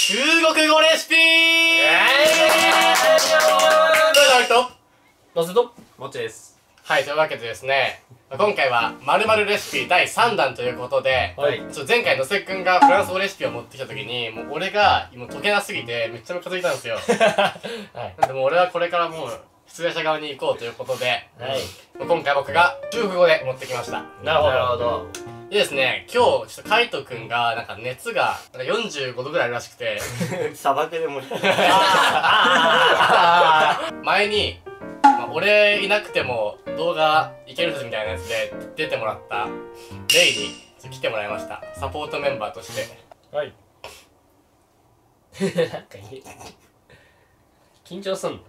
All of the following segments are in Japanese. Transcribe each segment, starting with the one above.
中国語レシピどうぞともっちです。 はい、というわけでですね、今回は〇〇レシピ第3弾ということで、 はい、 ちょっと前回のせっくんがフランス語レシピを持ってきた時に、もう俺がもう解けなすぎてめっちゃムカついたんですよ。はい、なんでもう俺はこれからもう出題者側に行こうということで、はい、今回僕が中国語で持ってきました。 なるほど。 でですね、今日ちょっとカイトくんがなんか熱が45度ぐらいあるらしくて砂漠でも前に、俺いなくても動画いけるはずみたいなやつで出てもらったレイに来てもらいました。サポートメンバーとして。 はい。なんか緊張すんの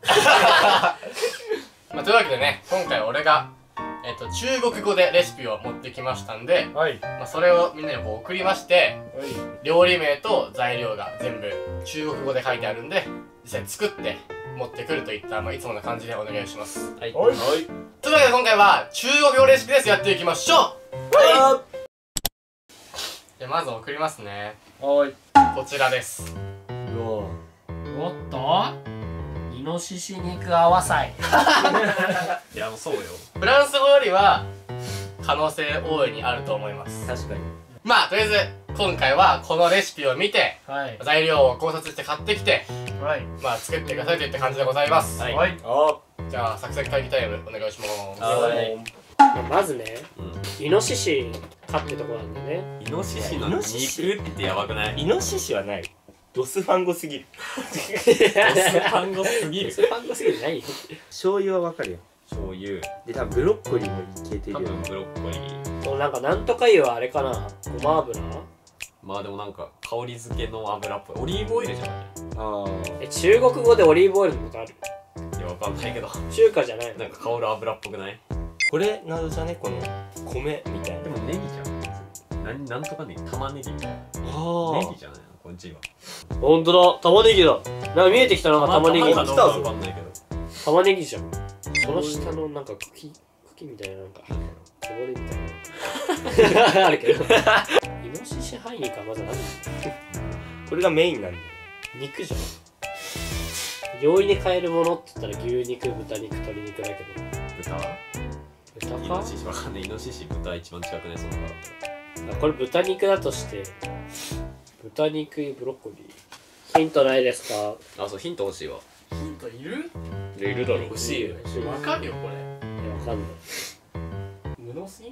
というわけでね、今回俺が中国語でレシピを持ってきましたんで、はい、それをみんなにこう送りまして、はい、料理名と材料が全部中国語で書いてあるんで、実際に作って持ってくるといった、いつもの感じでお願いします。はい。はい。というわけで今回は中国語レシピです。やっていきましょう。はい。じゃあまず送りますね。はい。こちらです。 おっとイノシシ肉合わさい。いやもうそうよ。 フランス語よりは可能性大いにあると思います。 確かに。 とりあえず今回はこのレシピを見て、はい、材料を考察して買ってきて、はい、作ってくださいといった感じでございます。はい、はい、じゃあ作戦会議タイムお願いします。はい。 まずね、イノシシ飼ってとこなんでね。 イノシシの肉ってやばくない？ イノシシはない。ドスファンゴすぎる。 ドスファンゴすぎる。 ドスファンゴすぎるないよ。 醤油はわかるよ。 醤油で多分ブロッコリーもいけてるよ。 多分ブロッコリー。 そうなんかなんとか油はあれかな。ごま油？ でもなんか香り付けの油っぽい。オリーブオイルじゃない？ ああ。中国語でオリーブオイルのことある？ いやわかんないけど。 中華じゃないの？ なんか香る油っぽくない？ これなどじゃね、この米みたいな。 でもネギじゃん。なんとかね、玉ねぎみたいな。ネギじゃないのこっちは。 ほんとだ、玉ねぎだ。なんか見えてきたのが玉ねぎ。 来たぞ。わかんないけど。 玉ねぎじゃん。その下のなんか茎みたいななんか手掘りみたいなあるけど。イノシシ範囲かまず何？ これがメインなんだよ。 肉じゃん。容易に買えるものって言ったら牛肉、豚肉、鶏肉だけど。 豚は？ 豚か？ イノシシわかんない。イノシシ、豚一番近くね、その中だったら。 これ豚肉だとして豚肉、ブロッコリー。ヒントないですか？ そう、ヒント欲しいわ。 ヒントいる？ いるだろ。欲しいよ。 わかるよこれ。 わかんない。 無能すぎ？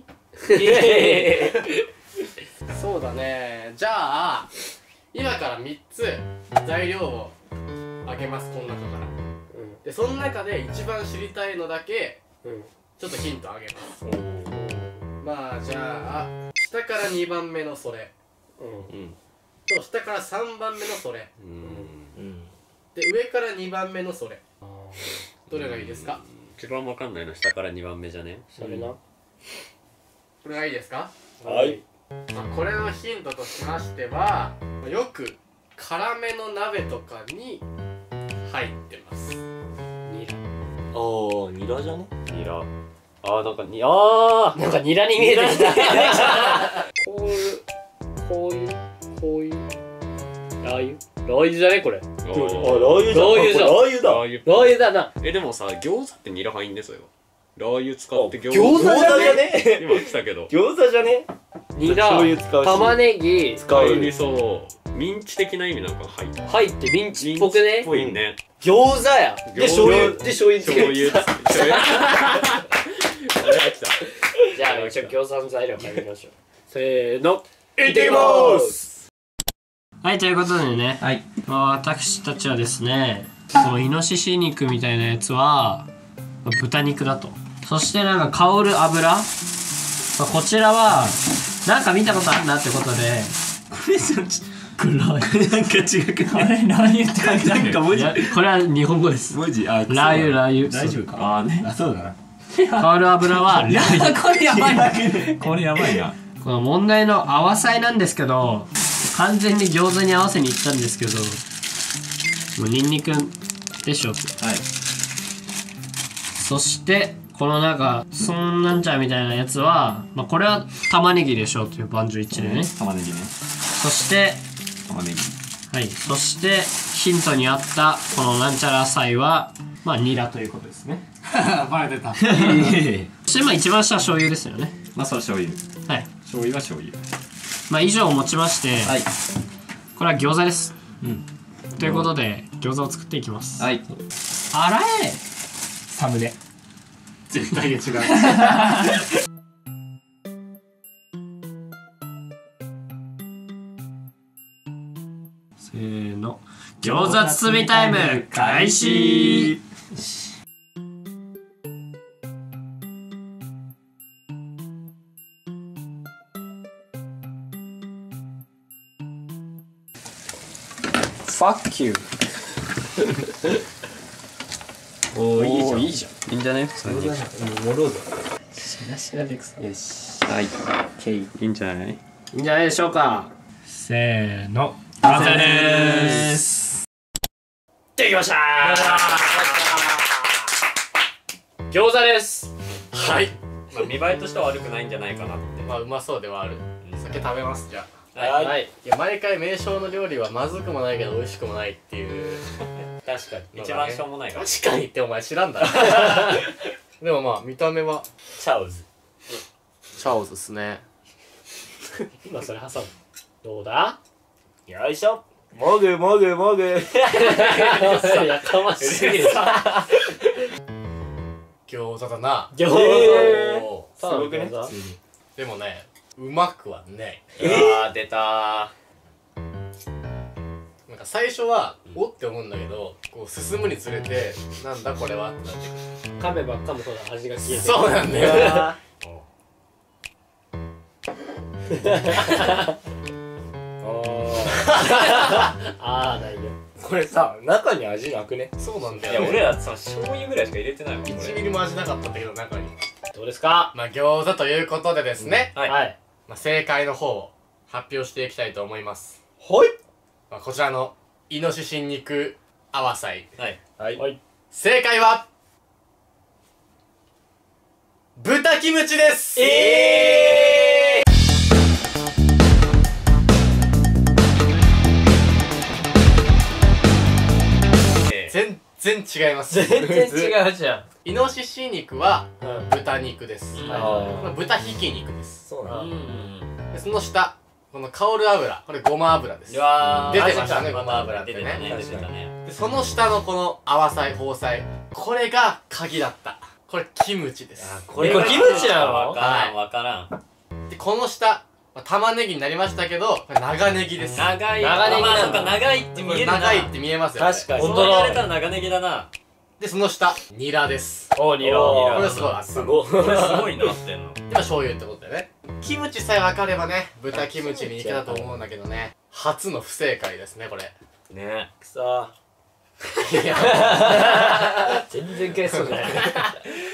そうだね。じゃあ今から3つ材料をあげます。この中から。でその中で一番知りたいのだけちょっとヒントあげます。じゃあ下から2番目のそれ。と下から3番目のそれ。で上から2番目のそれ。どれがいいですか？ 一番わかんないの下から2番目じゃね？ それな。 これがいいですか？ はい。 これのヒントとしましては、よく辛めの鍋とかに入ってます。 ニラ。 ニラじゃね？ ニラ。なんかニラに見えてきた。こういうラー油じゃねこれ。 ラー油だな。 でもさ、餃子ってニラ入んねそれは。ラー油使って餃子じゃね？ 今来たけど。 餃子じゃね？ ニラ、玉ねぎ使う。 ミンチ的な意味なんか入ってミンチっぽくね？ ぽいね。 餃子や。 で醤油つける。 じゃあ一応餃子の材料買いましょう。せーの、 いってきます。 はい、ということでね、私たちはですね、このイノシシ肉みたいなやつは豚肉だと。そしてなんか香る油、こちらはなんか見たことあるなってことで、これなんか違くない？あれ何言って書いてある？これは日本語です。文字ラー油大丈夫か？そうだな。 香る油はラー油。 これやばいな。これやばいな。 この問題の合わさいなんですけど、完全に餃子に合わせにいったんですけど、もうニンニクでしょって。はい。そしてこのなんかそんなんちゃみたいなやつは、これは玉ねぎでしょうという万丈一致でね。 玉ねぎね。 そして玉ねぎ。 はい、そしてヒントにあったこのなんちゃら野菜はまあニラということですね。 バレてた。 そしてまあ一番下は醤油ですよね。 まあそれ醤油。 はい。 醤油は醤油。 まあ以上をもちまして、 はい。 これは餃子です。 うん。 ということで餃子を作っていきます。 はい。 洗え。サムネ。 絶対に違う。 せーの。餃子包みタイム開始。Fuck you おー、いいじゃん。 いいんじゃね？それで。 盛ろうぜ。しなしなでくさ。よし。 はい。 オッケー。 いいんじゃない？ いいんじゃないでしょうか。せーの。完成でーす。できましたー。餃子です。 はい。 まあ見栄えとしては悪くないんじゃないかなって。 まあうまそうではある。酒食べますじゃあ。 はい。 いや毎回名称の料理はまずくもないけど美味しくもないっていう確かに。一番しょうもないから。 確かにってお前知らんだろ。でもまあ見た目はチャウズ。 チャオズっすね。 今それ挟む。どうだ。 よいしょ。もぐもぐもぐ。 やかましい。 餃子だな。 餃子。 おーすごくね。 でもねうまくはない。 出たなんか最初はおって思うんだけどこう進むにつれてなんだこれはってなってくる。 噛めば噛むほど味が消えてそうなんだよ。 ああ、大丈これさ、中に味なくね？ そうなんだいや、 よ。 俺らさ、醤油ぐらいしか入れてないもん。 1ミリも味なかったんだけど中に。 夫。どうですか。 まあ餃子ということでですね、 はい。 はい。 まあ、正解の方を発表していきたいと思います。 ほい。 まあ、こちらのイノシシ肉アワサイ、 はい。 はい。 正解は豚キムチです。全然違います。 全然違うじゃん。 イノシシ肉はうん。 豚肉です。これ豚ひき肉です。 そうなうんでその下この香る油、これごま油です。 うわ出てましたね、ごま油ってね。 出てたね。 でその下のこの泡菜、包菜、これが鍵だった。これキムチです。 これキムチなのわからん、わからん。 でこの下、まあ玉ねぎになりましたけど、これ長ネギです。 長い。 長ネギまあ、そっか、長いって見えるな。 長いって見えますよね。 確かに本当に言われたら長ネギだな。 で、その下、ニラです。 おー、ニラ。 これすごいあった。 すごい。これすごいなってんの。 で、まあ醤油ってことでね。キムチさえ分かればね、豚キムチにいけたと思うんだけどね。初の不正解ですね、これ。 ね。くそー。 いや全然悔しそうじゃない。